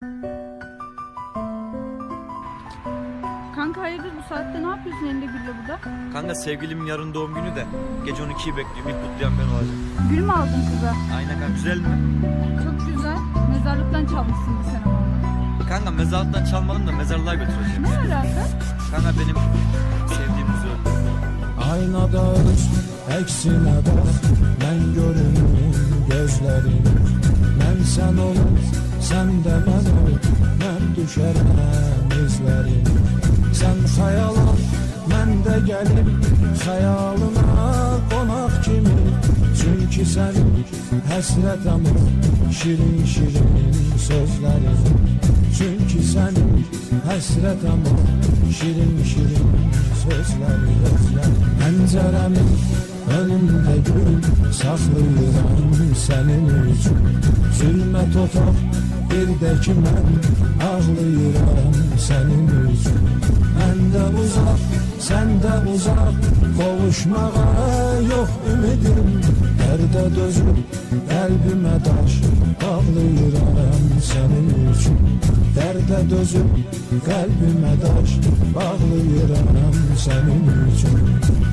Kanka hayırdır, bu saatte ne yapıyorsun elinde gülle burada? Kanka sevgilimin yarın doğum günü de gece 12'yi bekliyorum. İlk kutlayan ben olacağım. Gül mü aldın kıza? Aynen kanka, güzel mi? Çok güzel. Mezarlıktan çalmışsın bir sene onu. Kanka mezarlıktan çalmadım da mezarlığa götüreceğim. Ne alaka? Kanka benim sevdiğim kız öldü. Aynada öz əksine bak, mən görünüm gözlərim. Mən sən olur, sən də mən ol, mən düşərəm izlərim. Sən xəyala, mən də gəlim xəyalına qonaq kimi. Çünki sən həsrətəm o şirin şirin sözlərim. Çünki sən həsrətəm o şirin şirin sözlərim. Pəncərəmin önündə gül saxlayıram sənin üçün. Zülmət otaq bir də ki mən ağlayıram sənin üçün. Mən də uzaq, sən də uzaq, qovuşmağa yox ümidim. Dərdə dözüb qəlbimə daş bağlayıram sənin üçün. Dərdə dözüb qəlbimə daş bağlayıram sənin üçün.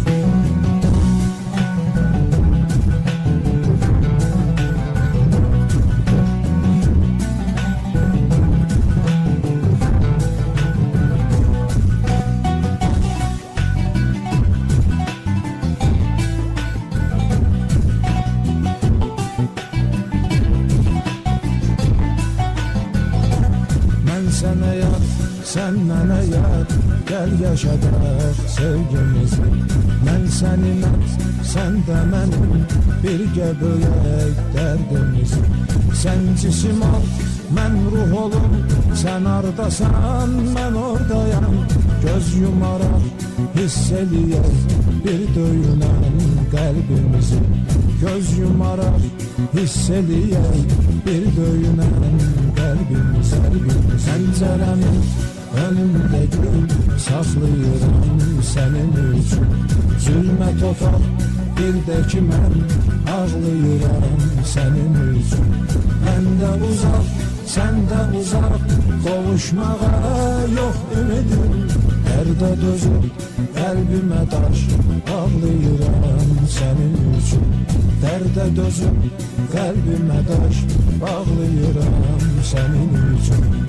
Sənə yad, sən mənə yad, gəl yaşadaq sevgimizi. Mən səninəm, sən də mənim, birgə bölək dərdimizi. Sən cisim al, mən ruh olum, sən ardasan, mən oradayam. Göz yumaraq, hiss eləyək, bir döyünən qəlbimizi. Göz yumaraq, hiss eləyək, bir döyünən qəlbimizi. Pəncərəmin önündə gül saxlayıram sənin üçün. Zülmət otaq bir də ki mən ağlayıram sənin üçün. Mən də uzaq, sən də uzaq, qovuşmağa yox ümidim. Dərdə dözüb qəlbimə daş bağlayıram sənin üçün. Dərdə dözüb qəlbimə daş bağlayıram sənin üçün.